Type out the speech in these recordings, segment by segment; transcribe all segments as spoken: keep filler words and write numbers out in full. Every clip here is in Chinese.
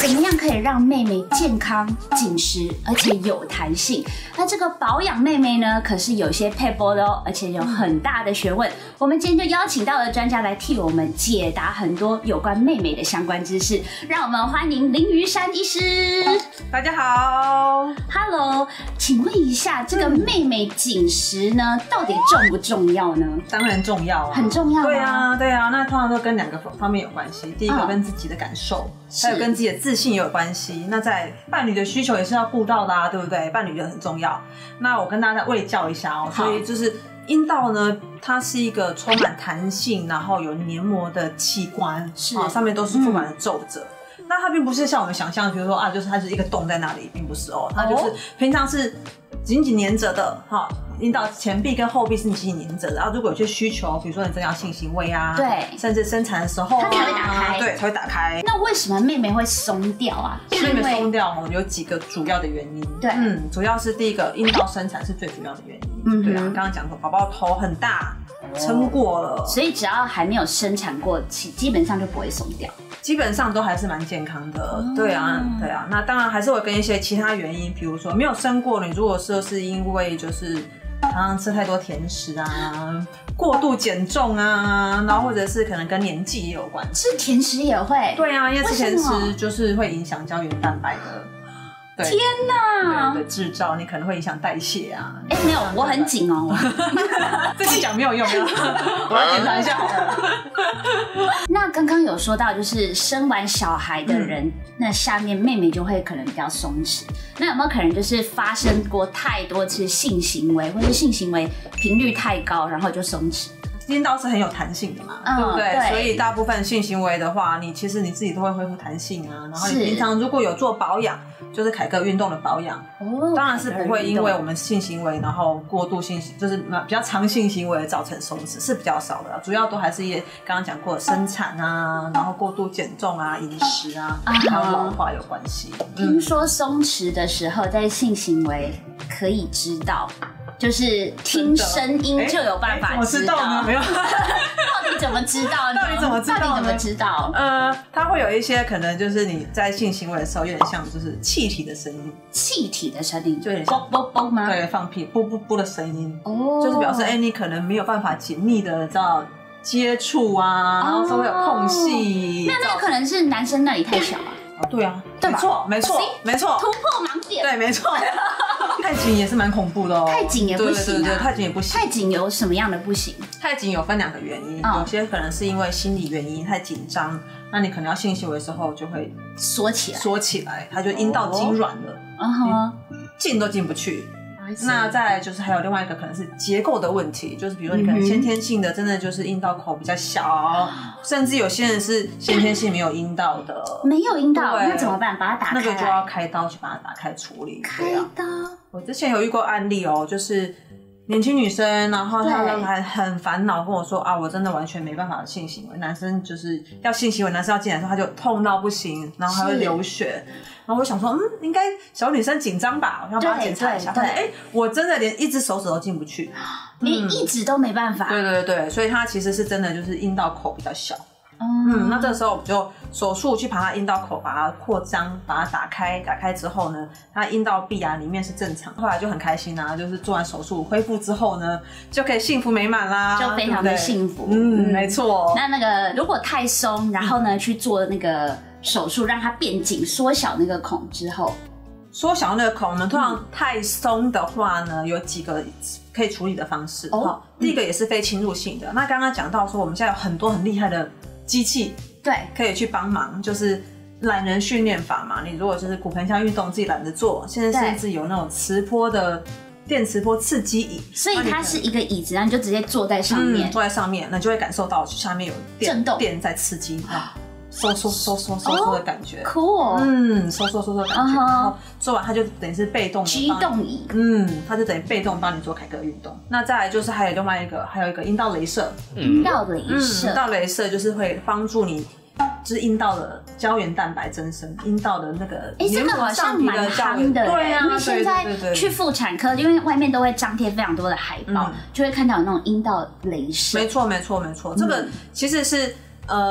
怎么样可以让妹妹健康、紧实，而且有弹性？那这个保养妹妹呢，可是有些撇步的哦，而且有很大的学问。我们今天就邀请到了专家来替我们解答很多有关妹妹的相关知识。让我们欢迎林于珊医师。 大家好 ，Hello， 请问一下，这个妹妹紧实呢，到底重不重要呢？ 当然重要啊， 很重要。 对啊，对啊，那通常都跟两个方面有关系。第一个跟自己的感受，嗯、还有跟自己的自信也有关系。那在伴侣的需求也是要顾到的啊，对不对？伴侣也很重要。那我跟大家卫教一下哦，所以就是阴道呢，它是一个充满弹性，然后有黏膜的器官，是啊，上面都是覆满了皱褶。嗯，那它并不是像我们想象，比如说啊，就是它是一个洞在那里，并不是哦，它就是平常是紧紧粘着的哈。阴道前壁跟后壁是紧紧粘着的，然后如果有些需求，比如说你真的要性行为啊，对，甚至生产的时候、啊， 它才会打开， 对，才会打开。 那为什么妹妹会松掉啊？ 妹妹松掉哦，有几个主要的原因。对，嗯，主要是第一个，阴道生产是最主要的原因。嗯，对啊，刚刚讲过，宝宝头很大，撑过了， 所以只要还没有生产过，基本上就不会松掉。 基本上都还是蛮健康的，哦、对啊，对啊。那当然还是会跟一些其他原因，比如说没有生过，你如果说是因为就是常常吃太多甜食啊，过度减重啊，然后或者是可能跟年纪也有关系。 吃甜食也会？ 对啊，因为吃甜食就是会影响胶原蛋白的。 天哪！ 的制造，你可能会影响代谢啊。 哎、欸，没有，我很紧哦。 自己讲没有用啊，我要检查一下好了。 那刚刚有说到，就是生完小孩的人，嗯、那下面妹妹就会可能比较松弛。那有没有可能就是发生过太多次性行为，或是性行为频率太高，然后就松弛？ 阴道是很有弹性的嘛，嗯、对不对？对，所以大部分性行为的话，你其实你自己都会恢复弹性啊。然后你平常如果有做保养，就是凯格运动的保养，哦，当然是不会因为我们性行为然后过度性就是比较长性行为造成松弛，是比较少的啦。主要都还是一些刚刚讲过的生产啊，然后过度减重啊、饮食啊，还有老化有关系。 听说松弛的时候在性行为可以知道。就是听声音就有办法知道， 呢没有？ 到底怎么知道呢？ 到底怎么知道？ 到底怎么知道？ 呃，它会有一些可能，就是你在性行为的时候，有点像就是气体的声音， 气体的声音， 就有点啵啵啵吗？ 对，放屁，啵啵啵的声音，哦，就是表示哎、欸，你可能没有办法紧密的知道接触啊，然后稍微有空隙。 那那可能是男生那里太小啊。 哦，对啊，对吧？没错，没错，没错， 突破盲点。 对，没错。太紧也是蛮恐怖的哦， 太紧也不行、啊。 对对对，太紧也不行。 太紧有什么样的不行？ 太紧有分两个原因，哦、有些可能是因为心理原因太紧张，那你可能要性行为的时候就会缩起来， 缩起来，它就阴道痉挛了，嗯哼，进都进不去。那再来就是还有另外一个可能是结构的问题，就是比如说你可能先天性的真的就是阴道口比较小，嗯、甚至有些人是先天性没有阴道的， 没有阴道，那怎么办？把它打开， 那个就要开刀去把它打开处理。 开刀？ 我之前有遇过案例哦，就是年轻女生，然后她还很烦恼跟我说啊，我真的完全没办法性行为，男生就是要性行为，男生要进来的时候他就痛到不行，然后还会流血。然后我想说，嗯，应该小女生紧张吧，我要帮她检查一下。发现，哎，我真的连一只手指都进不去， 连一指都没办法。 对对对，所以她其实是真的就是阴道口比较小。嗯，那这个时候我们就手术去把它阴道口把它扩张，把它打开。打开之后呢，它阴道壁啊里面是正常。后来就很开心啊，就是做完手术恢复之后呢，就可以幸福美满啦， 就非常的幸福。 嗯，没错。 那那个如果太松，然后呢去做那个手术让它变紧，缩小那个孔之后， 缩小那个孔呢，通常太松的话呢，有几个可以处理的方式。哦，第一个也是非侵入性的。那刚刚讲到说，我们现在有很多很厉害的机器，对，可以去帮忙，就是懒人训练法嘛。你如果就是骨盆腔运动自己懒得做，现在甚至有那种磁波的电磁波刺激椅， 所以它是一个椅子，然后你就直接坐在上面， 嗯、坐在上面，那就会感受到下面有震动电在刺激。收缩收缩收缩的感觉， 酷哦， 嗯，收缩收缩的感觉， uh-huh. 然后做完它就等于是被动的驱动椅， 嗯，它就等于被动帮你做凯格运动。那再来就是还有另外一个，还有一个阴道雷射， 阴道雷射， 阴道雷射就是会帮助你，就是阴道的胶原蛋白增生，阴道的那个， 哎、欸，这个好像蛮夯的， 对啊， 因为现在去妇产科，因为外面都会张贴非常多的海报，嗯、就会看到有那种阴道雷射。 没错，没错，没错，这个其实是呃。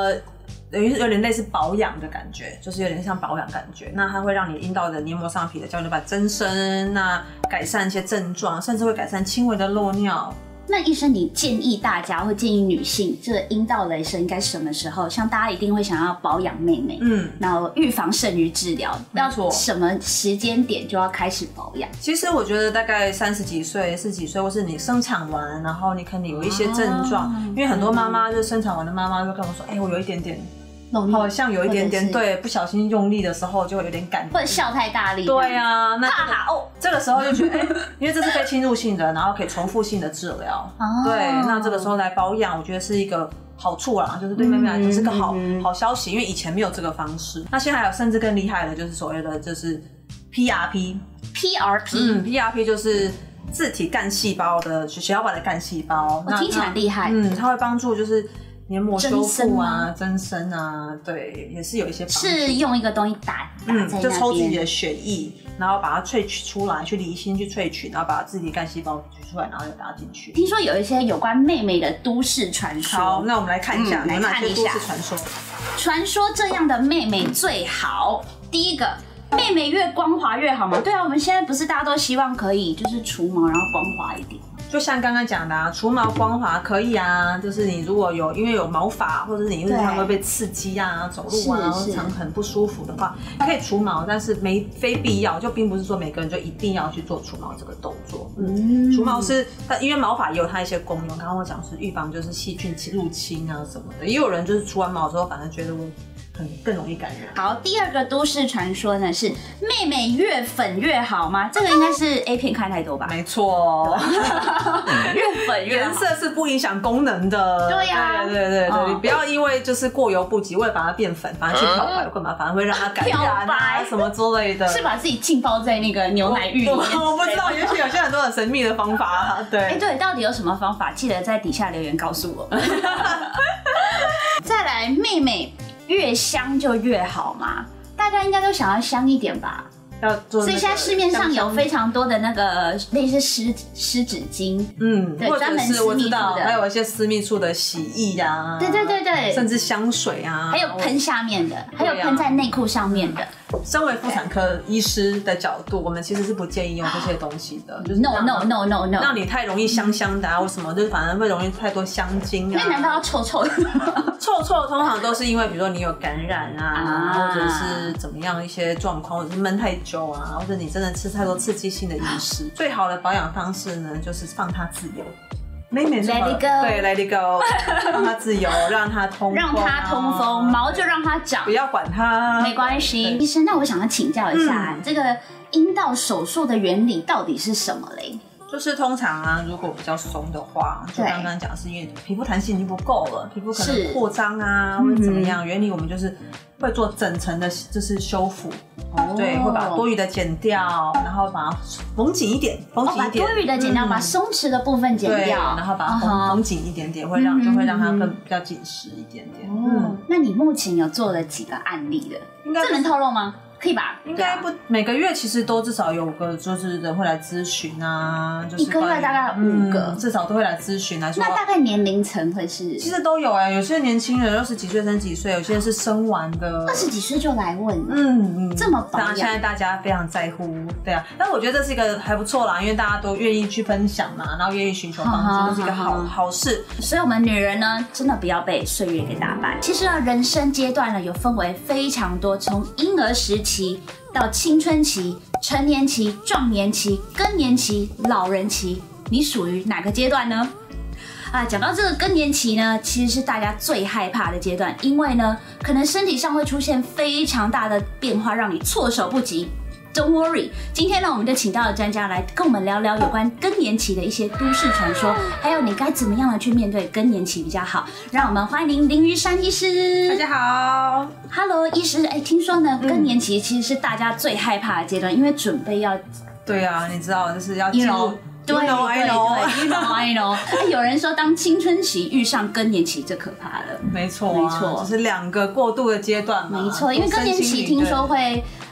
等于是有点类似保养的感觉，就是有点像保养感觉。那它会让你阴道的黏膜上皮的胶原蛋白增生，那改善一些症状，甚至会改善轻微的漏尿。 那医生，你建议大家或建议女性，这个阴道雷射应该什么时候？像大家一定会想要保养妹妹，嗯，然后预防胜于治疗，要什么时间点就要开始保养？ 其实我觉得大概三十几岁、四十几岁，或是你生产完，然后你可能有一些症状，哦、因为很多妈妈就生产完的妈妈就跟我说，哎、欸，我有一点点。好像有一点点对，不小心用力的时候就会有点感觉， 或者笑太大力。 对啊，那、 这个、哦， 这个时候就觉得，哎、欸，因为这是非侵入性的，然后可以重复性的治疗。哦，对，那这个时候来保养，我觉得是一个好处啦，就是对妹妹来说是个好、嗯、好消息，因为以前没有这个方式。那现在还有甚至更厉害的，就是所谓的就是 P R P。P R P， 嗯 ，P R P 就是自体干细胞的血小板的干细胞， 我听起来厉害。 嗯，它会帮助就是。黏膜修复啊，增生啊，对，也是有一些帮助。 是用一个东西打打在那边， 嗯，就抽自己的血液，然后把它萃取出来，去离心去萃取，然后把自己干细胞取出来，然后再打进去。 听说有一些有关妹妹的都市传说， 好，那我们来看一下， 嗯、 有哪些都市传说？ 传说这样的妹妹最好。第一个，妹妹越光滑越好嘛？对啊，我们现在不是大家都希望可以就是除毛，然后光滑一点。 就像刚刚讲的啊，除毛光滑可以啊，就是你如果有因为有毛发，或者是你日常会被刺激啊、走路啊，或者常很不舒服的话，可以除毛，但是没非必要，就并不是说每个人就一定要去做除毛这个动作。嗯，除毛是它，因为毛发也有它一些功用。刚刚我讲是预防就是细菌入侵啊什么的，也有人就是除完毛之后，反而觉得我。很更容易感染。 好，第二个都市传说呢是妹妹越粉越好吗？这个应该是 A 片看太多吧？ 没错， 越粉越好， 颜色是不影响功能的。 对呀、啊， 对对对对，你、哦、不要因为就是过犹不及，为了把它变粉，反而去漂白，干嘛？反而会让它感染啊什么之类的。 是把自己浸泡在那个牛奶浴里面？ 我不知道，也许有些很多很神秘的方法。对， 哎、欸、对，到底有什么方法？记得在底下留言告诉我。再来，妹妹。越香就越好嘛，大家应该都想要香一点吧？ 要做， 所以现在市面上有非常多的那个类似湿湿纸巾， 嗯， 对，专门私密处的， 还有一些私密处的洗液呀、啊， 对对对对， 甚至香水啊， 还有喷下面的，还有喷在内裤上面的。 身为妇产科医师的角度，我们其实是不建议用这些东西的。就是 no no no no no， 让你太容易香香的啊，或什么，就是反而会容易太多香精啊。 那难道要臭臭的？ 臭臭通常都是因为，比如说你有感染啊，啊或者是怎么样一些状况，或者是闷太久啊，或者你真的吃太多刺激性的饮食。最好的保养方式呢，就是放它自由。妹妹 Let it go， 对 ，Let it go， 让它自由，让它通风、啊， 让它通风，毛就让它长， 不要管它， 没关系。医生，那我想要请教一下，嗯、这个阴道手术的原理到底是什么嘞？ 就是通常啊，如果比较松的话，就刚刚讲是因为皮肤弹性已经不够了，皮肤可能扩张啊，或者怎么样，原理我们就是会做整层的，就是修复。哦、对，会把多余的剪掉，然后把它缝紧一点，缝紧一点， 哦、把多余的剪掉，嗯、把松弛的部分剪掉， 然后把它缝缝紧一点点，会让就会让它更比较紧实一点点。 哦，嗯、那你目前有做了几个案例的？应该这能透露吗？可以吧？ 应该不，每个月其实都至少有个就是人会来咨询啊，就是一个月大概五个、 嗯，至少都会来咨询来说。 那大概年龄层会是？ 其实都有哎、欸，有些年轻人二十几岁生几岁，有些人是生完的， 二十几岁就来问， 嗯嗯， 这么保养。 现在大家非常在乎，对啊，但我觉得这是一个还不错啦，因为大家都愿意去分享嘛，然后愿意寻求帮助，这是一个好好事。 所以我们女人呢，真的不要被岁月给打败。其实呢，人生阶段呢有分为非常多，从婴儿时期。到青春期、成年期、壮年期、更年期、老人期，你属于哪个阶段呢？啊，讲到这个更年期呢，其实是大家最害怕的阶段，因为呢，可能身体上会出现非常大的变化，让你措手不及。Don't worry， 今天呢，我们就请到了专家来跟我们聊聊有关更年期的一些都市传说，还有你该怎么样的去面对更年期比较好。让我们欢迎林于珊医师。 大家好 ，Hello， 医师。哎，听说呢，更年期其实是大家最害怕的阶段，因为准备要…… 对啊，你知道，就是要进入。 对对对 ，I know I know。有人说，当青春期遇上更年期，最可怕了。 没错、啊， 没错， 就是两个过渡的阶段嘛。 没错，因为更年期听说会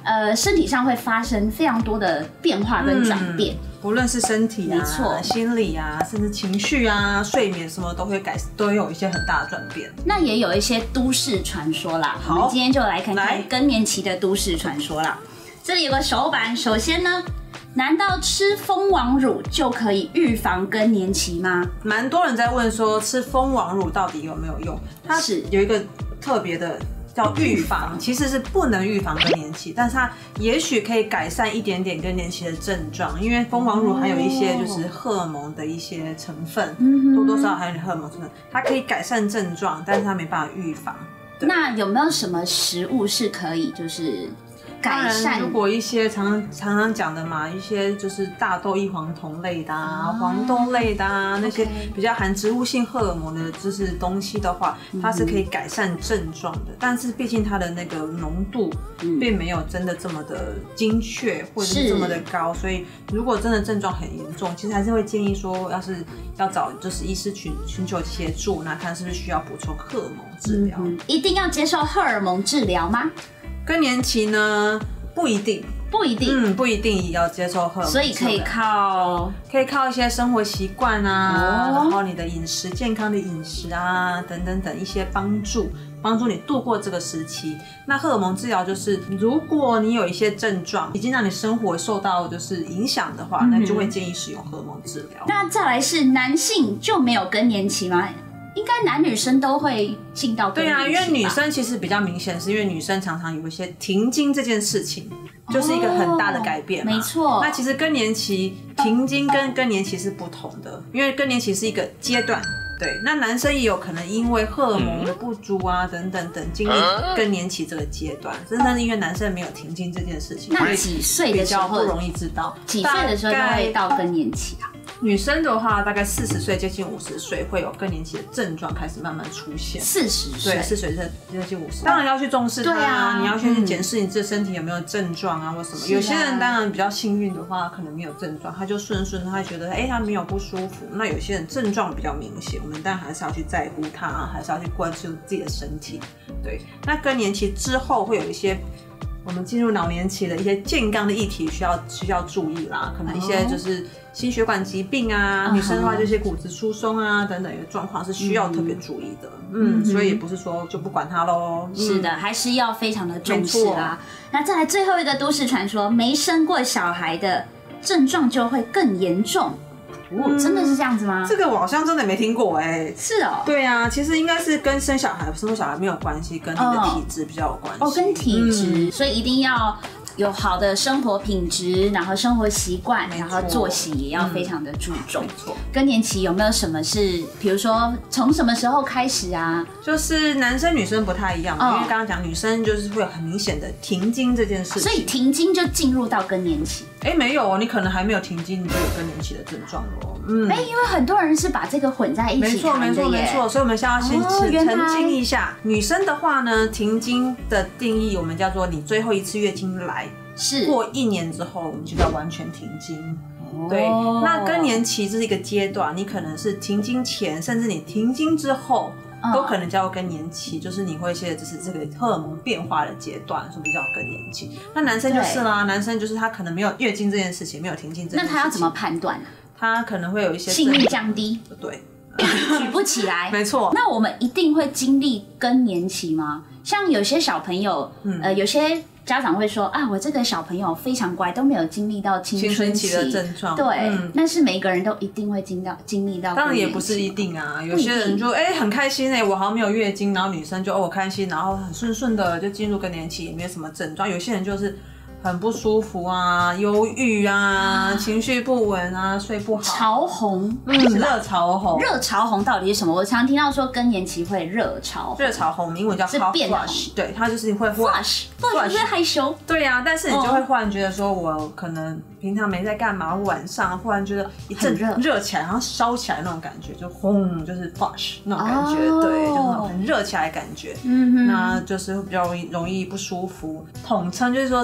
呃身体上会发生非常多的变化跟转变。嗯， 不论是身体啊、 没错心理啊，甚至情绪啊、睡眠什么都会改，都有一些很大的转变。 那也有一些都市传说啦，我们今天就来看看更年期的都市传说啦。这里有个手板，首先呢，难道吃蜂王乳就可以预防更年期吗？ 蛮多人在问说，吃蜂王乳到底有没有用？它是有一个特别的。叫预防，其实是不能预防更年期，但是它也许可以改善一点点更年期的症状，因为蜂王乳含有一些就是荷尔蒙的一些成分，多多少少含有荷尔蒙成分，它可以改善症状，但是它没办法预防。 那有没有什么食物是可以就是改善？ 如果一些常常常常讲的嘛，一些就是大豆异黄酮类的啊、哦、黄豆类的啊，那些比较含植物性荷尔蒙的就是东西的话，它是可以改善症状的。嗯、但是毕竟它的那个浓度并没有真的这么的精确，或者是这么的高，所以如果真的症状很严重，其实还是会建议说，要是要找就是医师寻寻求协助，那看是不是需要补充荷尔蒙治疗。 嗯、一定要接受荷尔蒙治疗吗？ 更年期呢，不一定， 不一定， 嗯，不一定要接受荷尔蒙， 所以可以靠， 可以靠一些生活习惯啊，哦、然后你的饮食健康的饮食啊，等等等一些帮助，帮助你度过这个时期。那荷尔蒙治疗就是，如果你有一些症状已经让你生活受到就是影响的话，嗯、那就会建议使用荷尔蒙治疗。 那再来是男性就没有更年期吗？应该男女生都会进到更年期吧？ 对啊，因为女生其实比较明显，是因为女生常常有一些停经这件事情，就是一个很大的改变嘛。 没错。 那其实更年期停经跟更年期是不同的，因为更年期是一个阶段。对，那男生也有可能因为荷尔蒙的不足啊，等等等，经历更年期这个阶段，真的是因为男生没有停经这件事情， 那几岁的时候比较不容易知道？ 几岁的时候就会到更年期啊？ 女生的话，大概四十岁接近五十岁会有更年期的症状开始慢慢出现。 四十岁， 对，四十岁接近五十，当然要去重视它。 对啊， 你要去检视你自己身体有没有症状啊，或什么。啊、有些人当然比较幸运的话，可能没有症状，他就顺顺，他觉得哎、欸，他没有不舒服。那有些人症状比较明显，我们当然还是要去在乎他，还是要去关注自己的身体。对，那更年期之后会有一些。我们进入老年期的一些健康的议题需要需要注意啦，可能一些就是心血管疾病啊， oh. 女生的话就是骨质疏松啊等等的状况是需要特别注意的，嗯，嗯所以也不是说就不管它咯。 是的， 嗯、 还是要非常的重视啦。那再来最后一个都市传说，没生过小孩的症状就会更严重。哦，真的是这样子吗？ 嗯、这个我好像真的没听过哎、欸。 是哦。 对啊，其实应该是跟生小孩、生过小孩没有关系，跟你的体质比较有关系。 哦，跟体质，嗯、所以一定要有好的生活品质，然后生活习惯，然后作息也要非常的注重。没错。更年期有没有什么是，比如说从什么时候开始啊？ 就是男生女生不太一样，哦、因为刚刚讲女生就是会有很明显的停经这件事情， 所以停经就进入到更年期。 哎、欸，没有哦，你可能还没有停经，你就有更年期的症状了。 嗯，哎、欸，因为很多人是把这个混在一起谈的耶。没错，没错，没错。 所以我们现在要先澄清一下，哦、女生的话呢，停经的定义我们叫做你最后一次月经来是过一年之后，我们就叫完全停经。哦、对，那更年期这是一个阶段，你可能是停经前，甚至你停经之后。都可能叫做更年期，就是你会现在就是这个荷尔蒙变化的阶段，所以叫更年期。那男生就是啦，男生就是他可能没有月经这件事情，没有停经这件事情。 那他要怎么判断？ 他可能会有一些性欲降低， 对， 举不起来。 没错。 那我们一定会经历更年期吗？像有些小朋友，嗯、呃，有些。家长会说啊，我这个小朋友非常乖，都没有经历到青春期的症状。 对，嗯、但是每个人都一定会经到经历到。 当然也不是一定啊，有些人就哎、欸、很开心哎、欸，我好像没有月经，然后女生就哦我开心，然后很顺顺的就进入更年期，也没有什么症状。有些人就是很不舒服啊，忧郁啊，情绪不稳啊，睡不好。 潮红， 嗯，热潮红。 热潮红到底是什么？我常听到说更年期会热潮红。 热潮红，英文叫 hot flush， 对，它就是会 flush，flush 会害羞。 对呀、啊，但是你就会忽然觉得说，我可能平常没在干嘛，晚上忽然觉得一阵热热起来，然后烧起来那种感觉，就轰，就是 flush 那种感觉，哦、对，就是那种很热起来的感觉。嗯哼，那就是会比较容易容易不舒服。统称就是说，大部分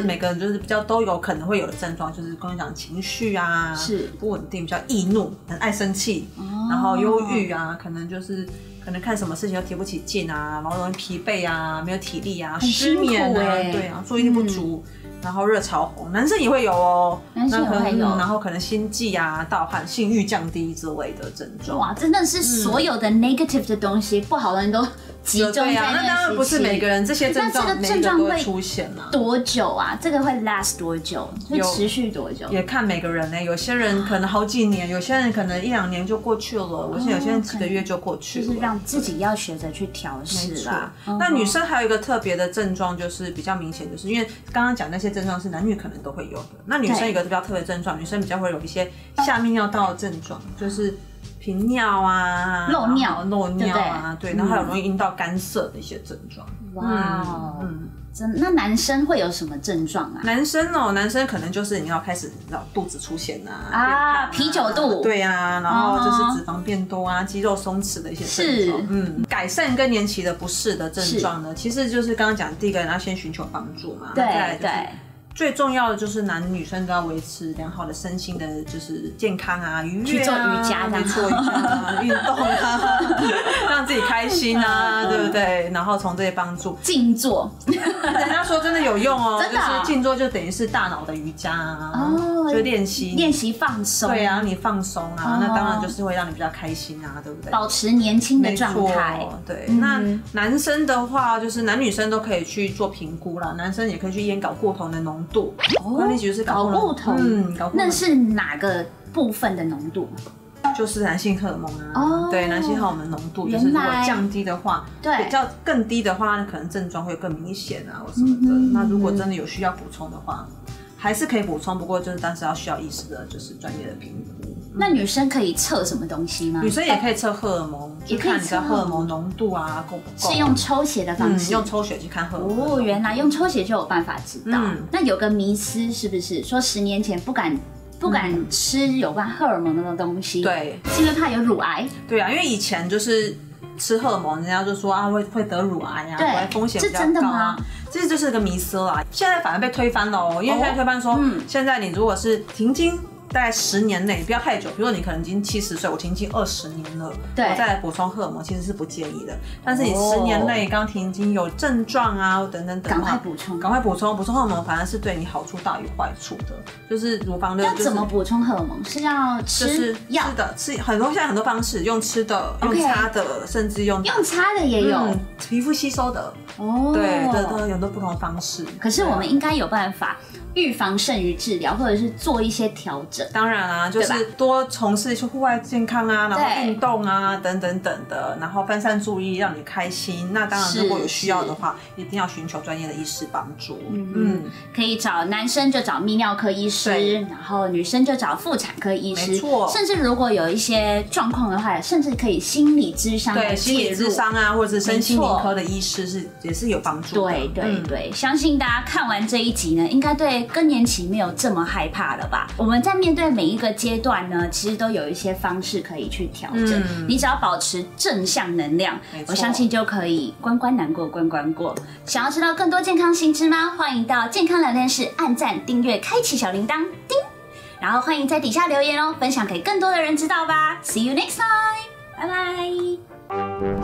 每个人就是比较都有可能会有的症状，就是刚才讲情绪啊， 是不稳定，比较易怒，很爱生气，哦、然后忧郁啊，可能就是可能看什么事情都提不起劲啊，然后容易疲惫啊，没有体力啊，失眠啊，对啊，注意力不足。嗯，然后热潮红，男生也会有哦， 男生也会有， 嗯、然后可能心悸啊、盗汗、性欲降低之类的症状。 哇，真的是所有的 negative 的东西，嗯、不好的人都集中在那个时期。 那当然不是每个人这些症状， 那这个症状会出现啊？ 多久啊？这个会 last 多久？会持续多久？ 也看每个人呢、欸，有些人可能好几年，有些人可能一两年就过去了，我现在有些人几个月就过去了。 就是让自己要学着去调试啦。 那女生还有一个特别的症状，就是比较明显，就是因为刚刚讲那些症状是男女可能都会有的。那女生有一个比较特别的症状，女生比较会有一些下泌尿道的症状，就是频尿啊、 漏尿、 漏尿啊，对，然后还有容易阴道干涩的一些症状。 哇哦，嗯，真那男生会有什么症状啊？ 男生哦，男生可能就是你要开始肚子出现啊， 啊，啤酒肚， 对啊，然后就是脂肪变多啊，肌肉松弛的一些症状。嗯，改善更年期的不适的症状呢，其实就是刚刚讲第一个人要先寻求帮助嘛， 对对。 最重要的就是男女生都要维持良好的身心的，就是健康啊、愉悦啊， 去做瑜伽， 没错，瑜伽啊、运动啊，让自己开心啊，对不对？然后从这些帮助， 静坐， 人家说真的有用哦， 真的、 就是静坐就等于是大脑的瑜伽啊，哦，就练习练习放松， 对啊，你放松啊，哦、那当然就是会让你比较开心啊，对不对？ 保持年轻的状态， 对。嗯、那男生的话，就是男女生都可以去做评估啦，男生也可以去验睾固酮的浓度。 哦，就是睾固酮，嗯，睾固酮那是哪个部分的浓度？ 就是男性荷尔蒙啊，哦、对，男性荷尔蒙浓度，就是如果降低的话，对，比较更低的话，可能症状会更明显啊，或什么的。嗯、那如果真的有需要补充的话，还是可以补充，不过就是但是要需要医师的，就是专业的评估。 那女生可以测什么东西吗？ 女生也可以测荷尔蒙，也可以测荷尔蒙浓度啊，够不够？ 是用抽血的方式， 嗯、用抽血去看荷尔蒙。 哦，原来用抽血就有办法知道。嗯、那有个迷思是不是说十年前不敢不敢吃有关荷尔蒙的东西？ 对， 是因为怕有乳癌。 对啊，因为以前就是吃荷尔蒙，人家就说啊会会得乳癌啊， 对， 风险比较高啊。 是真的吗？ 其实就是个迷思啦，现在反而被推翻了哦，因为现在推翻说，嗯、现在你如果是停经。大概十年内，不要太久。比如说你可能已经七十岁，我停经二十年了，对，我再来补充荷尔蒙，其实是不建议的。但是你十年内刚停经有症状啊，等等等， 赶快补充， 赶快补充，补充荷尔蒙反而是对你好处大于坏处的。就是乳房的， 要怎么补充荷尔蒙？是要吃？ 就是药吃的，吃很多现在很多方式，用吃的，用擦的，甚至用用擦的也有，嗯、 皮肤吸收的。哦，对，这都有很多不同的方式。 可是我们应该有办法预防胜于治疗，或者是做一些调整。 当然啊，就是多从事一些户外健康啊，然后运动啊，等等等的，然后分散注意，让你开心。那当然，如果有需要的话，一定要寻求专业的医师帮助。嗯嗯，可以找男生就找泌尿科医师，然后女生就找妇产科医师。 没错， 甚至如果有一些状况的话，甚至可以心理咨商来介入， 心理咨商啊，或者是身心灵科的医师是也是有帮助的。 对对、嗯、对，相信大家看完这一集呢，应该对更年期没有这么害怕了吧？我们在面对每一个阶段呢，其实都有一些方式可以去调整。嗯、你只要保持正向能量，我相信就可以关关难过关关过。想要知道更多健康新知吗？欢迎到健康聊天室按赞、订阅、开启小铃铛，叮！然后欢迎在底下留言哦，分享给更多的人知道吧。See you next time， 拜拜。